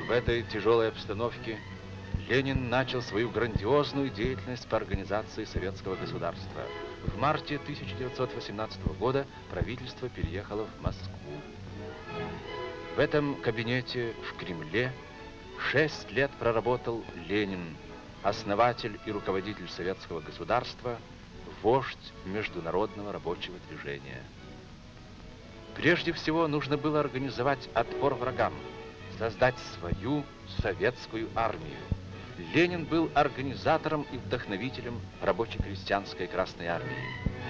В этой тяжелой обстановке Ленин начал свою грандиозную деятельность по организации советского государства. В марте 1918 года правительство переехало в Москву. В этом кабинете в Кремле 6 лет проработал Ленин, основатель и руководитель советского государства, вождь международного рабочего движения. Прежде всего нужно было организовать отпор врагам, создать свою советскую армию. Ленин был организатором и вдохновителем рабоче-крестьянской Красной армии.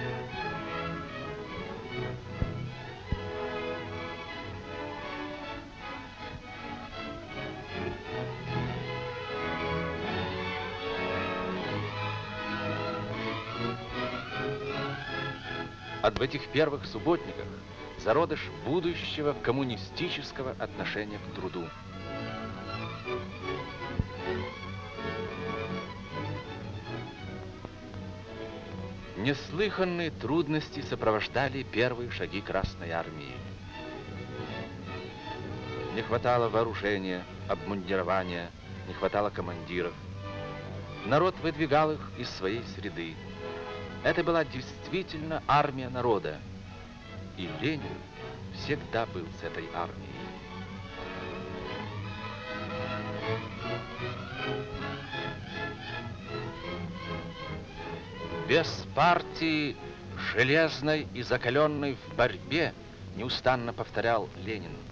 В этих первых субботниках зародыш будущего коммунистического отношения к труду. Неслыханные трудности сопровождали первые шаги Красной армии. Не хватало вооружения, обмундирования, не хватало командиров. Народ выдвигал их из своей среды. Это была действительно армия народа. И Ленин всегда был с этой армией. Без партии, железной и закаленной в борьбе, неустанно повторял Ленин,